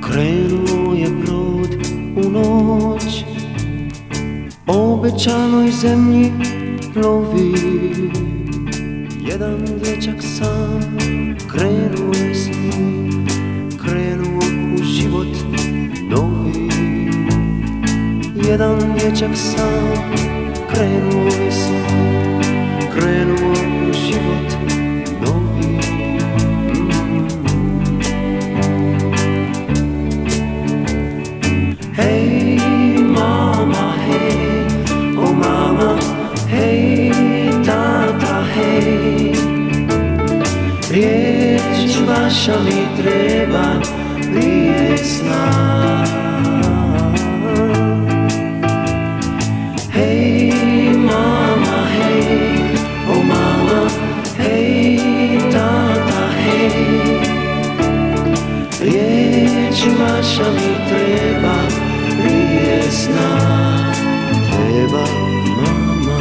Krenuo je brod u noć, obećanoj zemlji plovi. Jedan dječak sam krenuo je s njim, krenuo u život novi. Jedan dječak sam krenuo je s njim, krenuo u život novi. Hej mama, hej, o mama, hej tata, hej. Riječ vaša mi treba vjesna. Hej mama, hej, o mama, hej tata, hej. Riječ vaša mi treba vjesna, treba mama.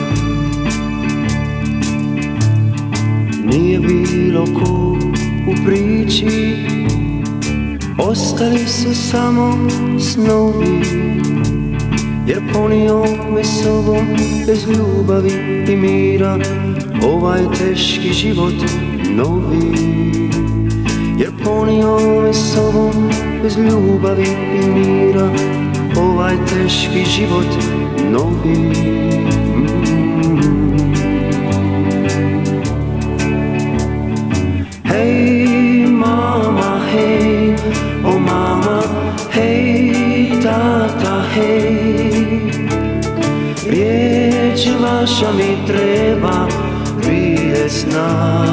Nije bilo ko u priči, ostali su samo snovi. Jer ponio me sobom bez ljubavi i mira ovaj teški život novi. Jer ponio me sobom bez ljubavi i mira ovaj teški život novi. Hej mama, hej, o mama, hej tata, hej. Riječ vaša mi treba vjesna.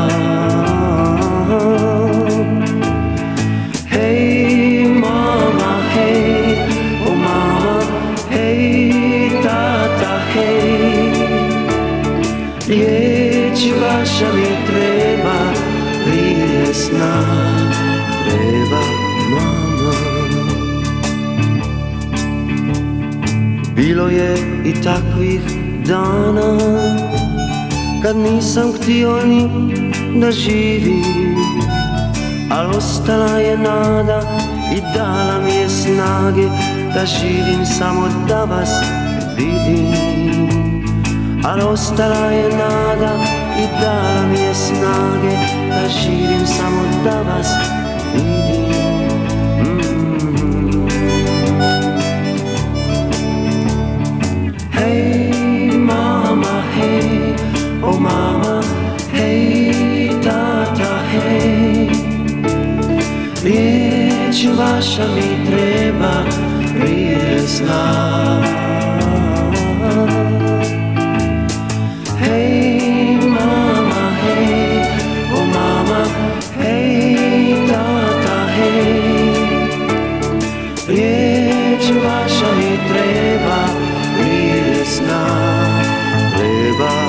Hej mama, hej, o mama, hej tata, hej. Riječ vaša mi treba vjesna, treba mama. Bilo je i takvih dana kad nisam htio ni da živim, al ostala je nada i dala mi je snage da živim samo da vas vidim. Al ostala je nada i dala mi je snage da živim samo da vas vidim. Hej mama, hej, o mama, hej tata, hej. Riječ vaša mi treba vjesna. Hej mama, hej, o mama, hej tata, hej. Riječ vaša mi treba vjesna, treba